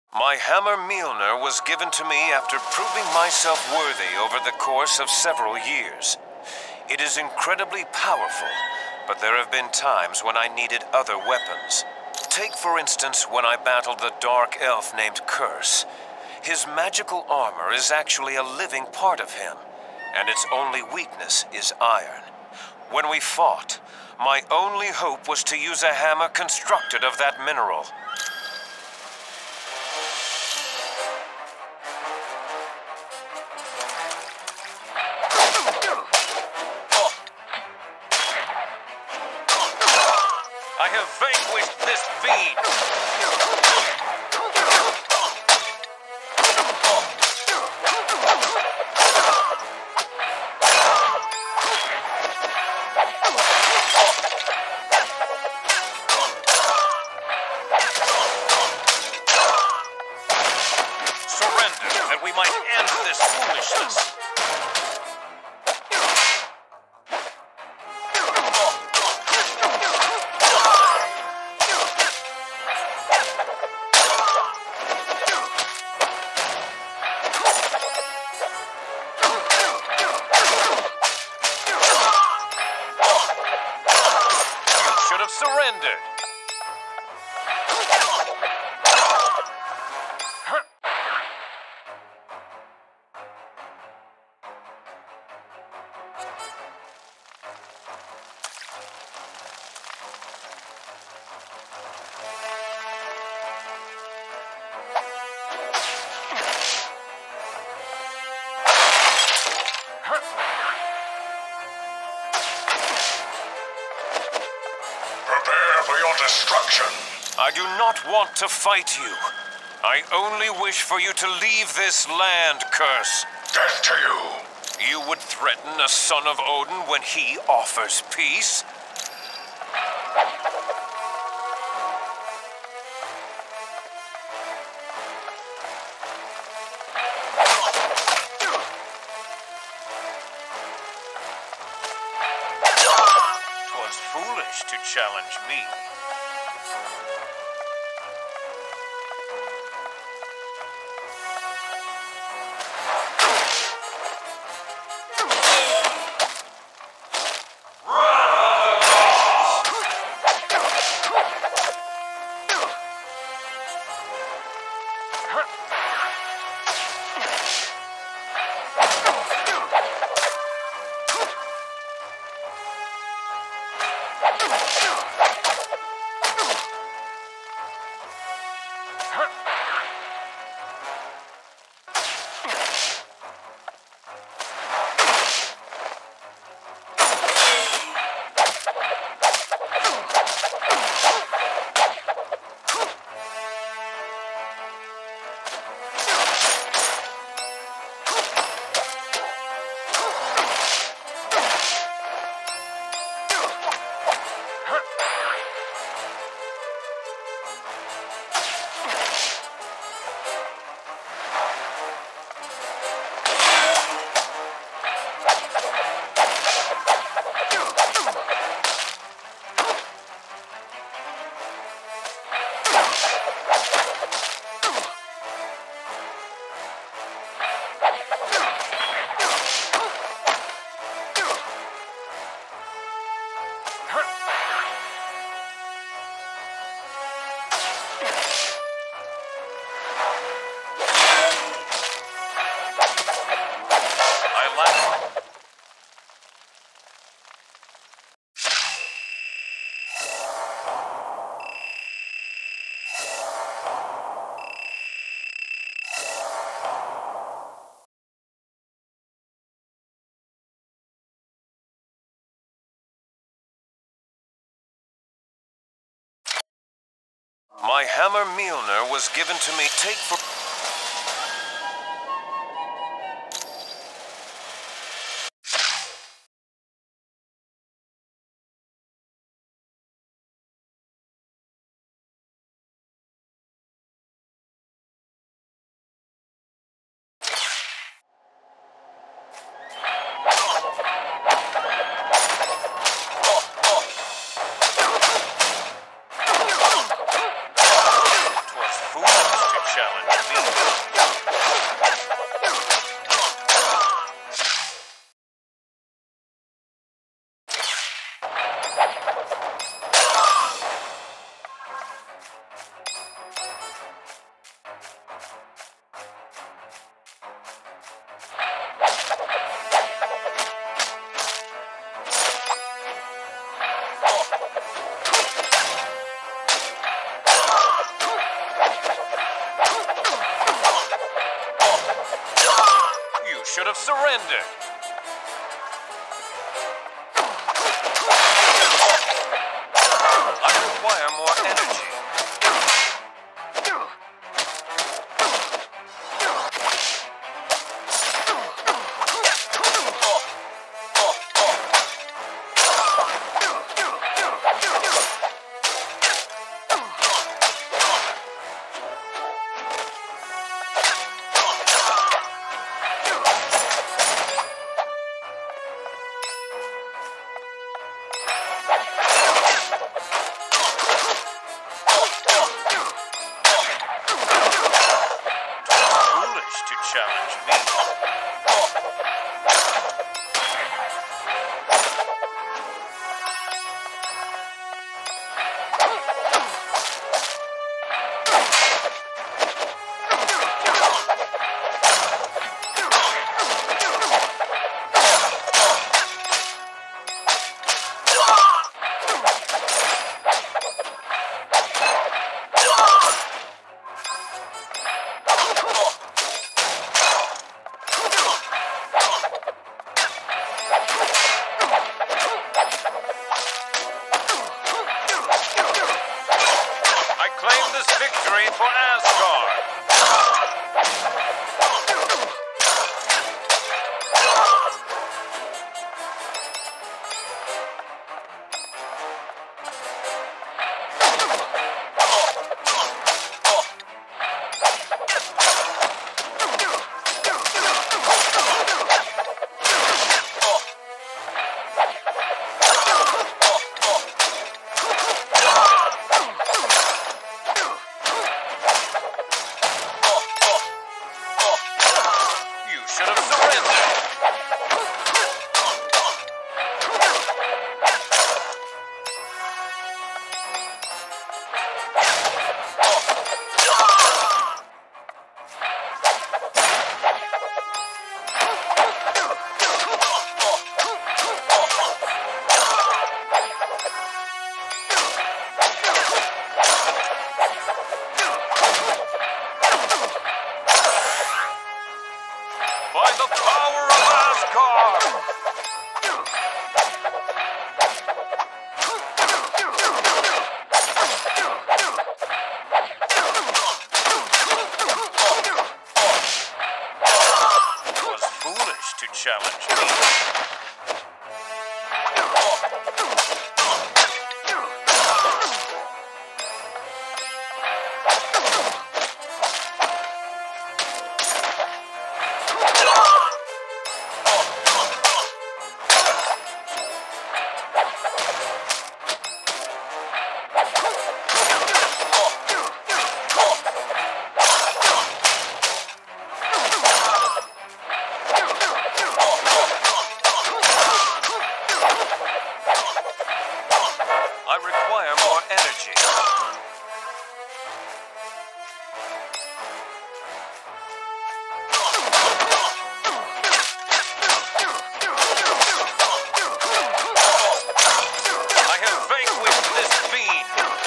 My hammer Mjolnir was given to me after proving myself worthy over the course of several years. It is incredibly powerful, but there have been times when I needed other weapons. Take, for instance, when I battled the dark elf named Curse. His magical armor is actually a living part of him, and its only weakness is iron. When we fought, my only hope was to use a hammer constructed of that mineral. I have vanquished this fiend! Surrender, that we might end this foolishness! Should have surrendered. Prepare for your destruction. I do not want to fight you. I only wish for you to leave this land, Curse. Death to you. You would threaten a son of Odin when he offers peace? Twas foolish to challenge me. My hammer Mjolnir was given to me. Take for... challenge. Should have surrendered. I require more energy. Challenge me. Claim this victory for Asgard! By the power of Asgard! It was foolish to challenge me. I require more energy. I have vanquished this fiend.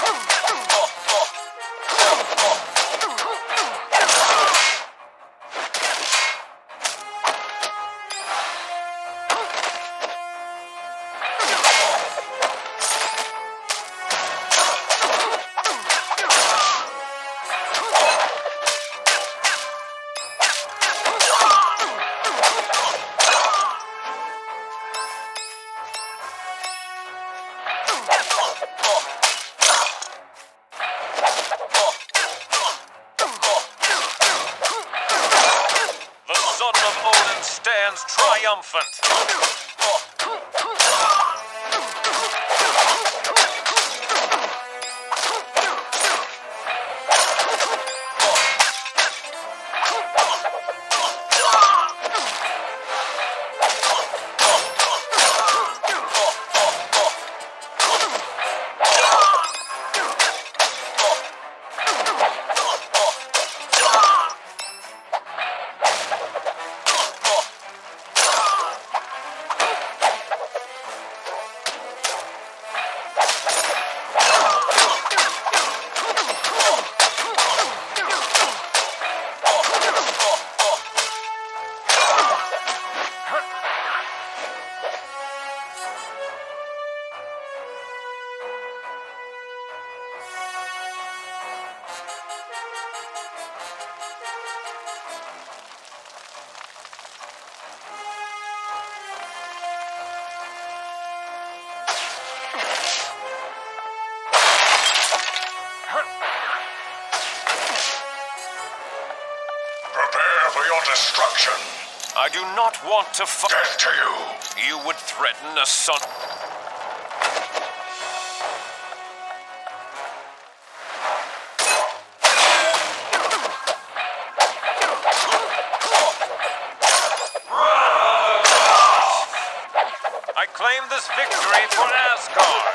The son of Odin stands triumphant. for your destruction. I do not want to fight. Death to you. You would threaten a son. I claim this victory for Asgard.